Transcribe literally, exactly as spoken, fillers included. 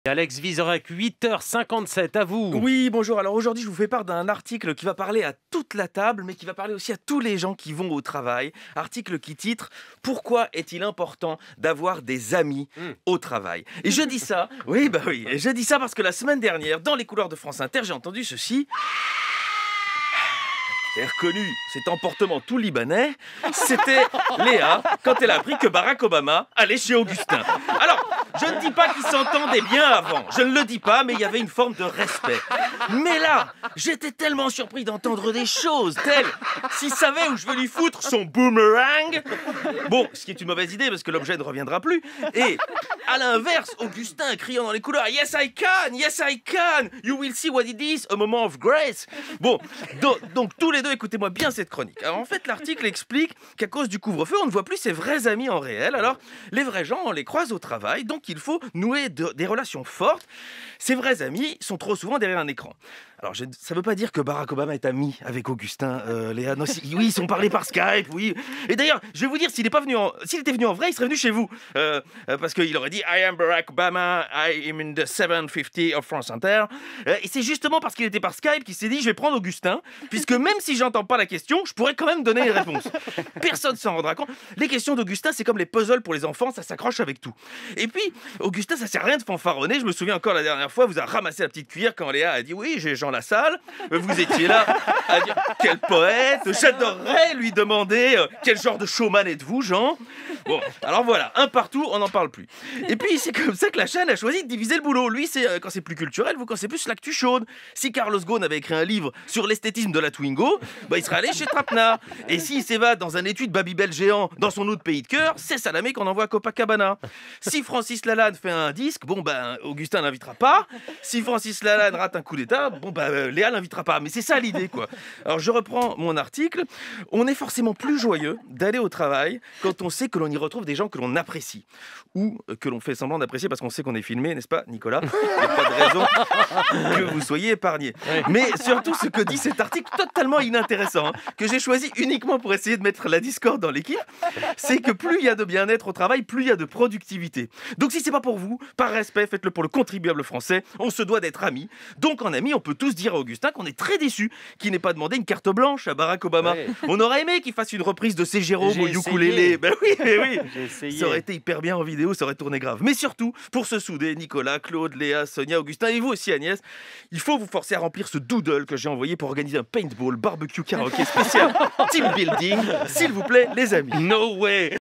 Alex Vizorek, huit heures cinquante-sept, à vous. Oui, bonjour. Alors aujourd'hui, je vous fais part d'un article qui va parler à toute la table, mais qui va parler aussi à tous les gens qui vont au travail. Article qui titre « Pourquoi est-il important d'avoir des amis mm. au travail ?» Et je dis ça, oui, bah oui, et je dis ça parce que la semaine dernière, dans les couloirs de France Inter, j'ai entendu ceci. J'ai reconnu cet emportement tout libanais. C'était Léa quand elle a appris que Barack Obama allait chez Augustin. Alors, je ne dis pas qu'ils s'entendaient bien avant, je ne le dis pas, mais il y avait une forme de respect. Mais là, j'étais tellement surpris d'entendre des choses telles s'il savait où je veux lui foutre son boomerang. Bon, ce qui est une mauvaise idée parce que l'objet ne reviendra plus. Et à l'inverse, Augustin criant dans les couloirs « Yes, I can! Yes, I can! You will see what it is, a moment of grace !» Bon, do- donc tous les deux, écoutez-moi bien cette chronique. Alors en fait, l'article explique qu'à cause du couvre-feu, on ne voit plus ses vrais amis en réel. Alors, les vrais gens, on les croise au travail, donc il faut nouer de, des relations fortes. Ces vrais amis sont trop souvent derrière un écran. Alors, je, ça ne veut pas dire que Barack Obama est ami avec Augustin, euh, Léa. Non, si, oui, ils sont parlé par Skype, oui. Et d'ailleurs, je vais vous dire, s'il est pas venu en, s'il était venu en vrai, il serait venu chez vous. Euh, euh, parce qu'il aurait dit « I am Barack Obama, I am in the seven fifty of France Inter euh, ». Et c'est justement parce qu'il était par Skype qu'il s'est dit « Je vais prendre Augustin, puisque même si j'entends pas la question, je pourrais quand même donner les réponses. » Personne s'en rendra compte. Les questions d'Augustin, c'est comme les puzzles pour les enfants, ça s'accroche avec tout. Et puis, Augustin, ça sert à rien de fanfaronner. Je me souviens encore la dernière fois, vous a ramassé la petite cuillère quand Léa a dit « Oui, j'ai Jean Lassalle ». Vous étiez là à dire « Quel poète ! J'adorerais lui demander euh, quel genre de showman êtes-vous, Jean ?» Bon, alors voilà, un partout, on n'en parle plus. Et puis, c'est comme ça que la chaîne a choisi de diviser le boulot. Lui, c'est euh, quand c'est plus culturel, vous, quand c'est plus l'actu chaude. Si Carlos Ghosn avait écrit un livre sur l'esthétisme de la Twingo, bah, il serait allé chez Trapenard. Et s'il s'évade dans un étui de Babybel géant dans son autre pays de cœur, c'est Salamé qu'on envoie à Copacabana. Si Francis Lalanne fait un disque, bon, ben, Augustin l'invitera pas. Si Francis Lalanne rate un coup d'état, bon, ben, euh, Léa l'invitera pas. Mais c'est ça l'idée, quoi. Alors, je reprends mon article. On est forcément plus joyeux d'aller au travail quand on sait que l'on y retrouve des gens que l'on apprécie. Ou que l'on fait semblant d'apprécier parce qu'on sait qu'on est filmé, n'est-ce pas, Nicolas? Il n'y a pas de raison que vous soyez épargné. Mais surtout, ce que dit cet article totalement inintéressant, hein, que j'ai choisi uniquement pour essayer de mettre la discorde dans l'équipe, c'est que plus il y a de bien-être au travail, plus il y a de productivité. Donc si c'est pas pour vous, par respect, faites-le pour le contribuable français. On se doit d'être amis. Donc en ami, on peut tous dire à Augustin qu'on est très déçus qu'il n'ait pas demandé une carte blanche à Barack Obama. Ouais. On aurait aimé qu'il fasse une reprise de ses Jérôme au ukulélé. Ben oui, mais oui. J'ai essayé. Ça aurait été hyper bien en vidéo, ça aurait tourné grave. Mais surtout, pour se souder, Nicolas, Claude, Léa, Sonia, Augustin et vous aussi Agnès, il faut vous forcer à remplir ce doodle que j'ai envoyé pour organiser un paintball barbecue karaoké spécial team building. S'il vous plaît, les amis. No way.